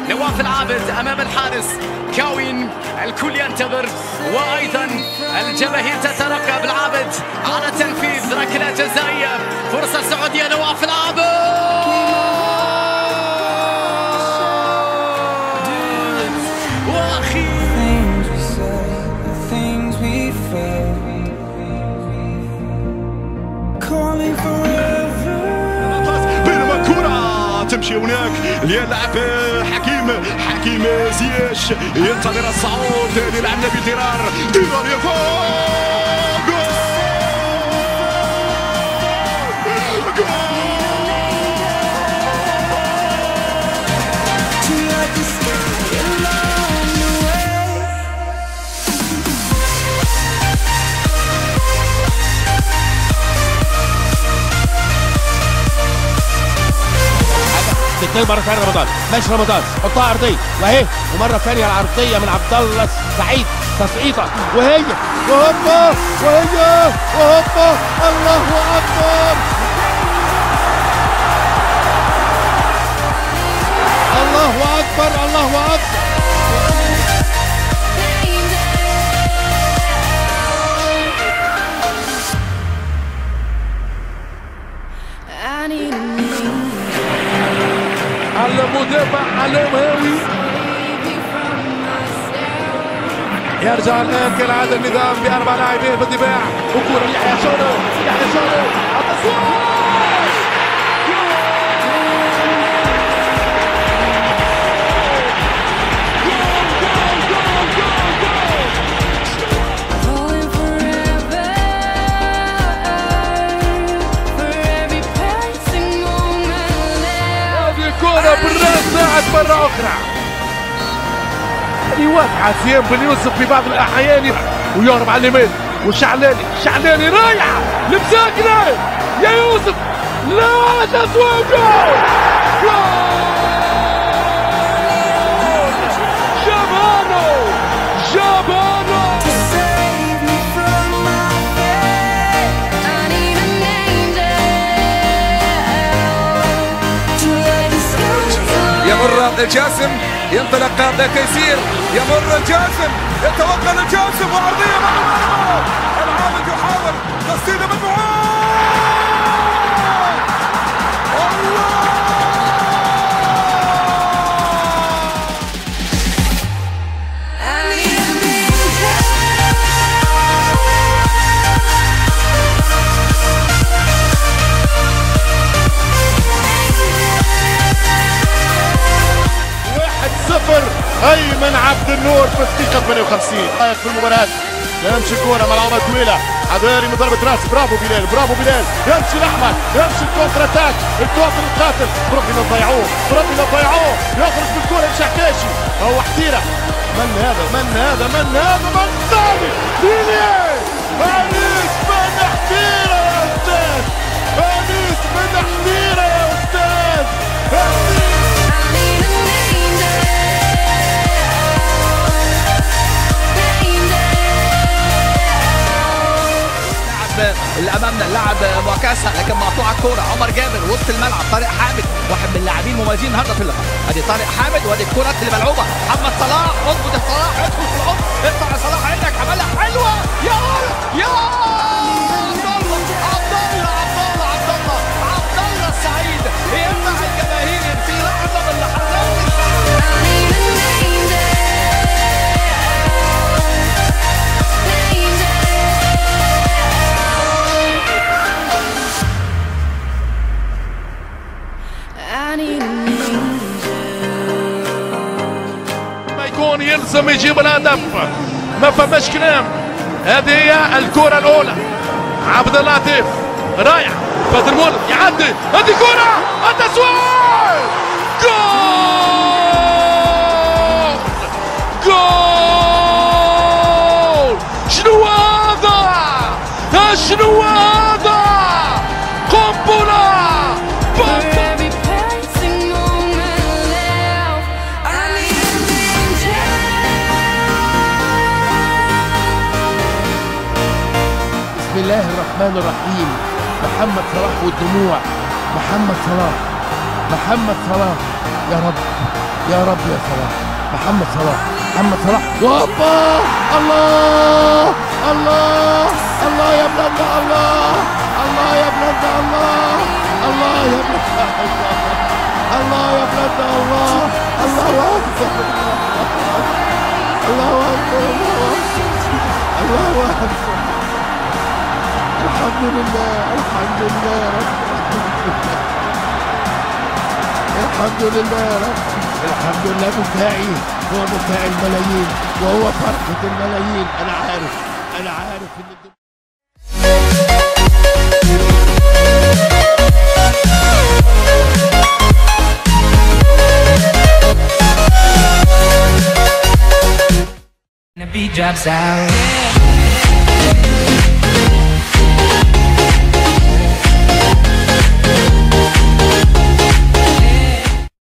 نواف العابد أمام الحارس كاوين. الكل ينتظر وأيضا الجماهير تترقب العابد على تنفيذ ركلة جزائية. فرصة سعودية نواف العابد بينما كرة تمشي هناك ليلعب حكيم زياش ينتظر الصعود ليلعب نبيل ديرار يفوق تتنقل مرة ثانية رمضان، ماشي رمضان حطها عرضية وأهي، ومرة ثانية العرضية من عبد الله سعيد تصعيطة وهي وهوبا وهوبا الله أكبر الله أكبر الله أكبر. المدافع علوماوي يرجع الان كالعاده النظام باربع لاعبين في الدفاع وكره يحيى شونو التصوير كرة بالراس ساعد مرة أخرى. هذه واقعة سيام بن يوسف في بعض الأحيان ويهرب على اليمين والشعلاني رايحة لمساكنة يا يوسف لا تسوى جول جابانو يمر الجاسم ينطلق تيسير يمر الجاسم يتوغل الجاسم وعرضيه مع العابد يحاول تصديده من بعيد أيمن عبد النور في الدقيقة 58 رايك في المباراة. يمشي الكورة ملعوبة طويلة حضاري من ضربة راس. برافو بلال يمشي الأحمر يمشي الكونتر اتاك الكونتر القاتل. برافو لا تضيعوه يخرج بالكورة لشحكاشي هو حتيرة. من هذا ثاني أنيس بن حتيرة يا أستاذ اللي امامنا اللاعب معكاسه لكن مقطوعه الكوره. عمر جابر وسط الملعب. طارق حامد واحد من اللاعبين المميزين النهارده في اللقاء. ادي طارق حامد وادي الكره اللي ملعوبه. محمد صلاح اضبط صلاح ادخل في العمق ارفع يا صلاح عينك عملها حلوه يا عبد الله السعيد يمنع الجماهير في لحظه من اللحظات. يلزم يجيب الهدف ما فماش كلام. هذه هي الكرة الأولى. عبد اللطيف رايح بدر مولد يعدي هذه كرة التسويق جول شنو هذا قنبلة بسم الله الرحمن الرحيم. محمد صلاح والدموع. محمد صلاح يا رب يا رب يا صلاح. محمد صلاح، محمد صلاح، وهوبا الله الله الله يا بلادنا، الله الله يا بلادنا، الله الله يا بلادنا، الله الله يا بلادنا، الله الله اكبر الله اكبر الله اكبر. الحمد لله الحمد لله يا رب، الحمد لله يا رب، الحمد لله. دفاعي هو دفاع الملايين وهو فرحة الملايين. أنا عارف إن the beat drops out.